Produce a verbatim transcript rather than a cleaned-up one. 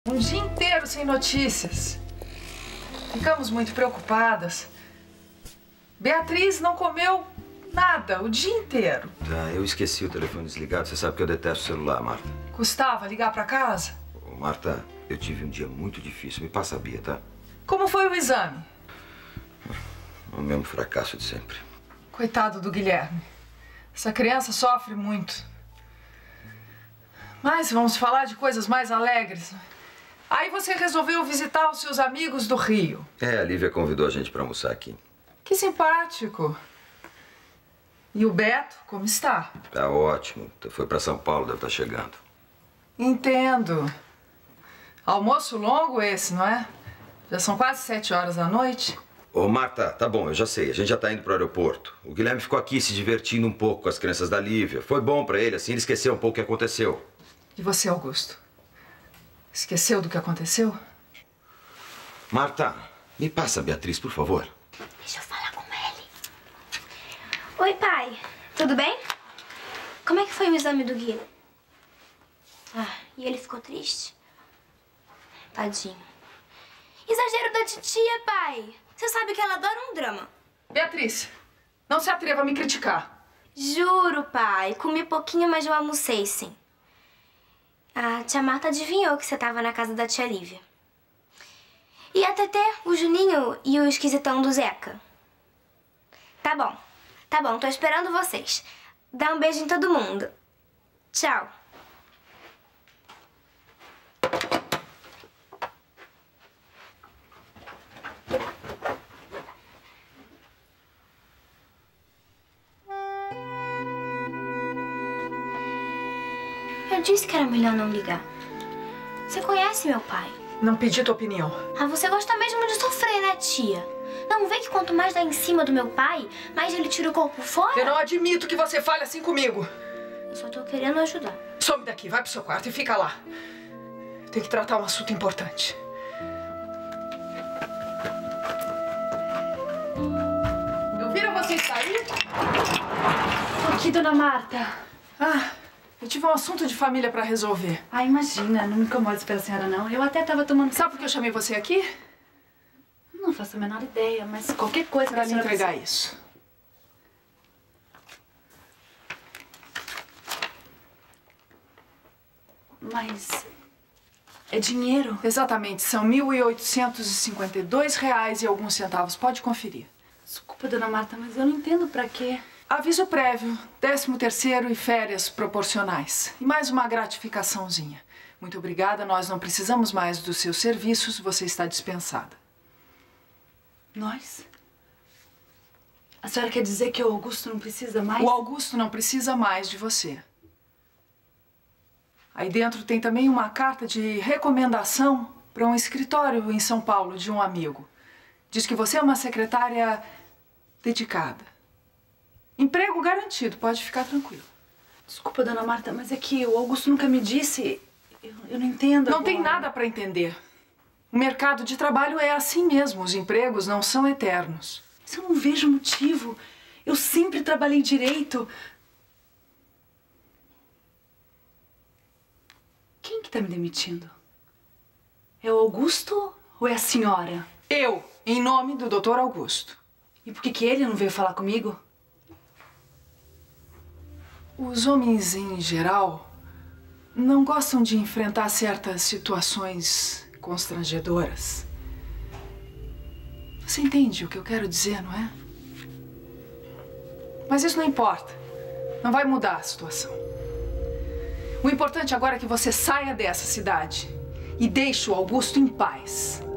Um dia inteiro sem notícias. Ficamos muito preocupadas. Beatriz não comeu nada o dia inteiro. Tá, eu esqueci o telefone desligado. Você sabe que eu detesto o celular, Marta. Custava ligar pra casa? Ô, Marta, eu tive um dia muito difícil. Me passa a Bia, tá? Como foi o exame? O mesmo fracasso de sempre. Coitado do Guilherme. Essa criança sofre muito. Mas vamos falar de coisas mais alegres. Aí você resolveu visitar os seus amigos do Rio. É, a Lívia convidou a gente pra almoçar aqui. Que simpático. E o Beto, como está? Tá ótimo. Foi pra São Paulo, deve estar chegando. Entendo. Almoço longo esse, não é? Já são quase sete horas da noite. Ô, Marta, tá bom, eu já sei. A gente já tá indo pro aeroporto. O Guilherme ficou aqui se divertindo um pouco com as crianças da Lívia. Foi bom pra ele, assim ele esqueceu um pouco o que aconteceu. E você, Augusto? Esqueceu do que aconteceu? Marta, me passa a Beatriz, por favor. Deixa eu falar com ele. Oi, pai. Tudo bem? Como é que foi o exame do Gui? Ah, e ele ficou triste? Tadinho. Exagero da titia, pai. Você sabe que ela adora um drama. Beatriz, não se atreva a me criticar. Juro, pai. Comi pouquinho, mas eu almocei, sim. A tia Marta adivinhou que você tava na casa da tia Lívia. E a Tetê, o Juninho e o esquisitão do Zeca? Tá bom. Tá bom, tô esperando vocês. Dá um beijo em todo mundo. Tchau. Eu disse que era melhor não ligar. Você conhece meu pai? Não pedi tua opinião. Ah, você gosta mesmo de sofrer, né, tia? Não vê que quanto mais dá em cima do meu pai, mais ele tira o corpo fora? Eu não admito que você fale assim comigo. Eu só tô querendo ajudar. Some daqui, vai pro seu quarto e fica lá. Tem que tratar um assunto importante. Eu viro você sair? Por que, dona Marta? Ah, eu tive um assunto de família pra resolver. Ah, imagina, não me incomode pela senhora, não. Eu até tava tomando... Sabe por que eu chamei você aqui? Não faço a menor ideia, mas qualquer coisa... Pra que a me senhora entregar precisa. isso. Mas... é dinheiro? Exatamente, são mil oitocentos e cinquenta e dois reais e alguns centavos. Pode conferir. Desculpa, dona Marta, mas eu não entendo pra quê. Aviso prévio, décimo terceiro e férias proporcionais. E mais uma gratificaçãozinha. Muito obrigada, nós não precisamos mais dos seus serviços, você está dispensada. Nós? A senhora quer dizer que o Augusto não precisa mais? O Augusto não precisa mais de você. Aí dentro tem também uma carta de recomendação para um escritório em São Paulo de um amigo. Diz que você é uma secretária dedicada. Emprego garantido, pode ficar tranquilo. Desculpa, dona Marta, mas é que o Augusto nunca me disse... Eu, eu não entendo Não agora. tem nada para entender. O mercado de trabalho é assim mesmo, os empregos não são eternos. Mas eu não vejo motivo. Eu sempre trabalhei direito. Quem que tá me demitindo? É o Augusto ou é a senhora? Eu, em nome do doutor Augusto. E por que que ele não veio falar comigo? Os homens, em geral, não gostam de enfrentar certas situações constrangedoras. Você entende o que eu quero dizer, não é? Mas isso não importa. Não vai mudar a situação. O importante agora é que você saia dessa cidade e deixe o Augusto em paz.